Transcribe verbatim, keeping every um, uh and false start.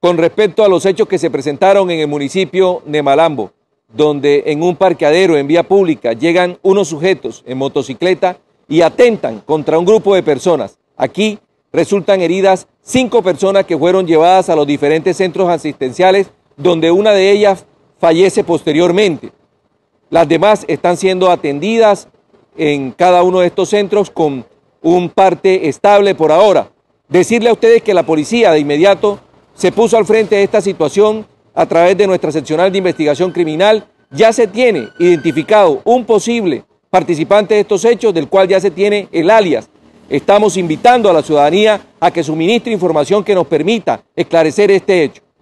con respecto a los hechos que se presentaron en el municipio de Malambo, donde en un parqueadero en vía pública llegan unos sujetos en motocicleta y atentan contra un grupo de personas. Aquí resultan heridas cinco personas que fueron llevadas a los diferentes centros asistenciales, donde una de ellas fallece posteriormente. Las demás están siendo atendidas en cada uno de estos centros con un parte estable por ahora. Decirle a ustedes que la policía de inmediato se puso al frente de esta situación a través de nuestra seccional de investigación criminal. Ya se tiene identificado un posible participante de estos hechos, del cual ya se tiene el alias. Estamos invitando a la ciudadanía a que suministre información que nos permita esclarecer este hecho.